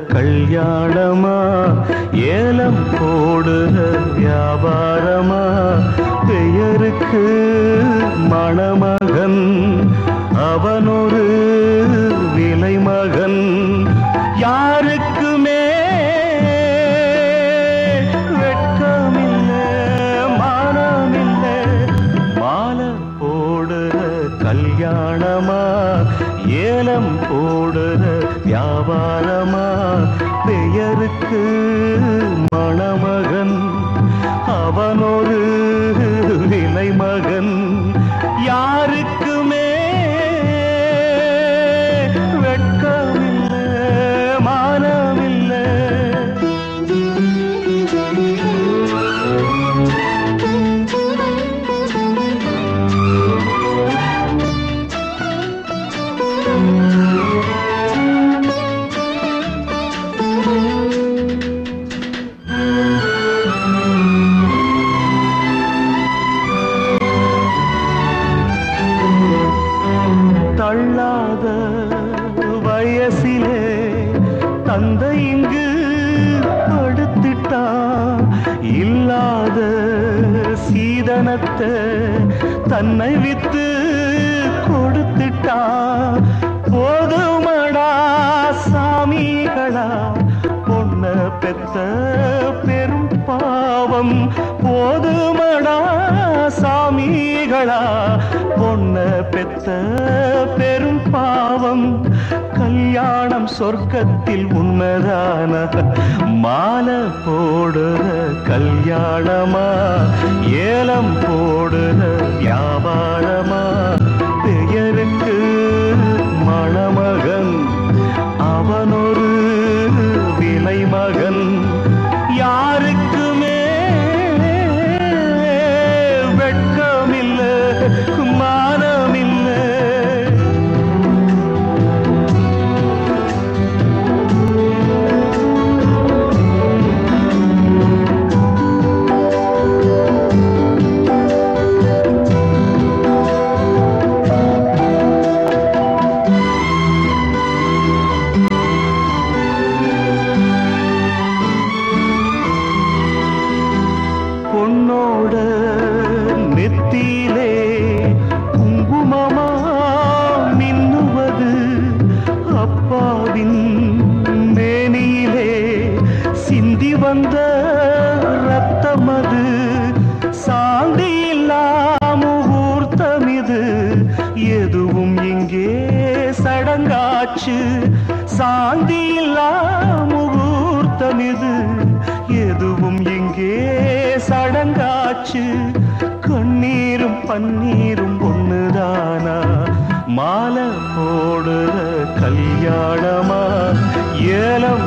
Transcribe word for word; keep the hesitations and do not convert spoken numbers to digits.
கல்யாணமா ஏலம் போடுற வியாபாரமா பெயருக்கு மணமகன் அவனொரு விலை மகன் யாருக்குமே வெட்கமில்லை மானமில்லை மாலை போடுற கல்யாணமா ஏலம் போடுற வியாபாரமா பெயருக்கு மணமகன் அவனொரு விலை மகன் யாருக்குமே வெட்கமில்லை மானமில்லை தள்ளாத வயசிலே தந்தை இங்கு படுத்திட்டா இல்லாத சீதனத்தை தன்னை வித்து கொடுத்துட்டா போதுமடா சாமிகளா பொண்ண பெத்த பெரும் பாவம் போதுமடா சாமிகளா பொண்ண பெத்த பெரும் பாவம் கல்யாணம் சொர்க்கத்தில் உன்னதான மாலை போடுற கல்யாணமா ஏலம் போடுற வியாபாரமா பெயருக்கு மணமகன் அவனொரு விலை மகன் யாருக்குமே வெட்கமில்லை மானமில்லை பொன்னோட நெத்தியிலே குங்குமமா மின்னுவது அப்பாவின் மேனியிலே சிந்தி வந்த ரத்தமது சாந்தி இல்லா முகூர்த்தமிது எதுவும் இங்கே சடங்காச்சு சாந்தி இல்லா முகூர்த்தமிது எதுவும் இங்கே சடங்காச்சு கண்ணீரும் பன்னீரும் ஒண்ணுதானா மாலை போடுற கல்யாணமா ஏலம்